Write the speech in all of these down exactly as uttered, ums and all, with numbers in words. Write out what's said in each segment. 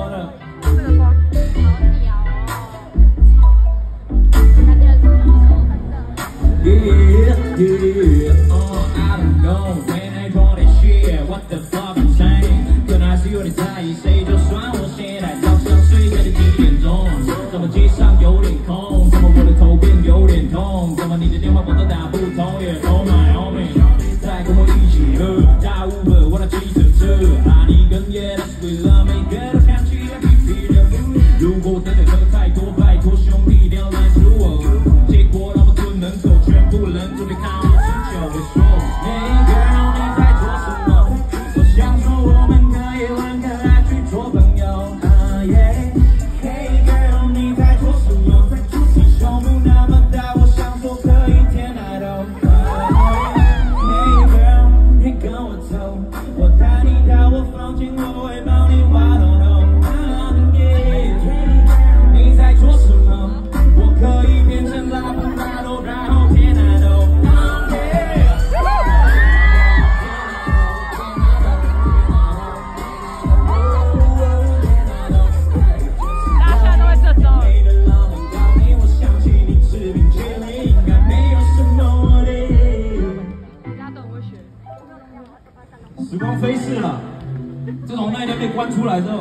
多的。 这个光好屌哦！ Yeah, yeah, oh, I don't know when I draw that shit, what the fuck I'm saying？ 可能还是有点在意，谁就算我现在早上睡觉的几点钟？怎么街上有点空？怎么我的头变有点痛？怎么你的电话我都打不通 ？Yeah, oh my, oh my， 再跟我一起喝大 Uber， 我那计程车，啊你跟夜的睡了，每个都看起来皮皮的。如果真的喝太多，拜托兄弟不要拦住我。结果让我蹲门口，全部人都在看我吃酒。我说 ，Hey girl， 你在做什么？我想说我们可以玩个来去做朋友。啊耶 ，Hey girl， 你在做什么？你胸部那么大，我想说可以天哪都。Hey girl， 你跟我走，我带你到我房间，我会帮你挖洞洞。你在做什么？我可以变成拉布拉多，然后天哪都。 大家都会这种。 我想起你吃冰淇淋，应该没有什么的。 大家都会学。 时光飞逝了，自从那一天被关出来之后，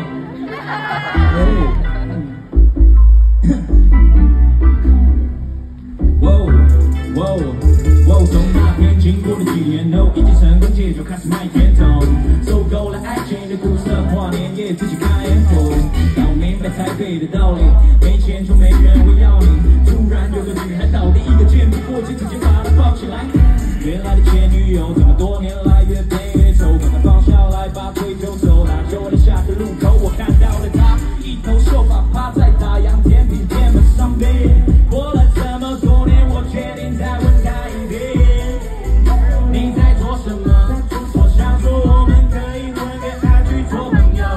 哇哇哇！从那天经过了几年后，已经成功戒酒，开始卖甜筒，受够了爱情的苦涩，跨年夜自己开口，搞明白台北的道理，没钱就没人会要你。突然有个女孩倒地，一个箭步过去，直接把她抱起来。原来的前女友，这么多年来越背越丑，把她放下来，把腿就走，那就在下个路口，我看到了她，一头秀发趴在大洋甜品店门上面。过了这么多年，我决定再问她一遍，你在做什么？我想说我们可以混个爱去做朋友。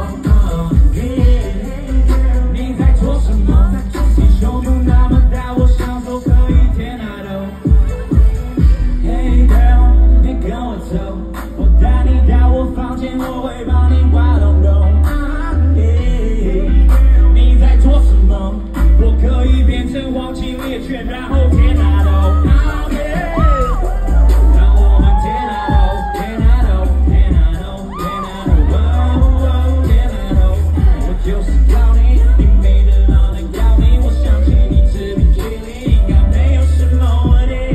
你在做什么？你胸部那么大，我想说可以天哪都。Hey girl， 你跟我走，我带你到我房间，我会帮你挖洞洞。你在做什么？我可以变成黄金猎犬，然后天哪都。让我们天哪都，天哪都，天哪都，天哪都，哦天哪都。我就是要你，你美得让人要你。我想起你吃冰淇淋，应该没有什么问题。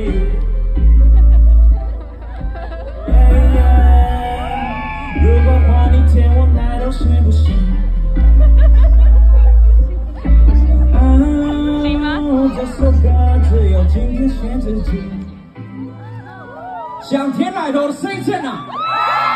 如果换你舔我奶头行不行？ 行吗？ 这首歌只有今天限自己。想舔奶头的声音在哪？